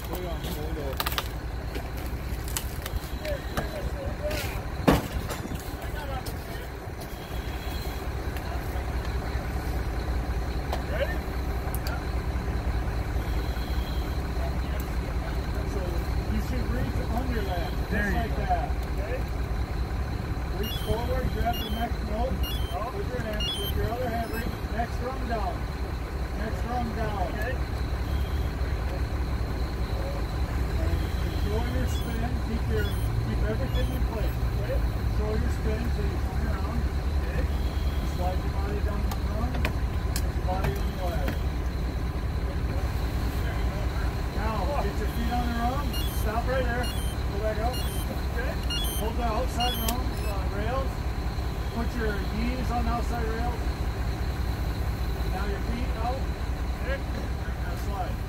Forward, grab the next rope, with your hand, with your other hand, next rung down. Next rung down. Okay. And control your spin, keep everything in place. Okay. Control your spin until you turn around. Okay. Slide your body down the rung, put your body on the ladder. Now, get your feet on the rung, stop right there, go back up. Okay. Hold the outside rung. Rails. Put your knees on the outside rails. Now your feet out. Now slide.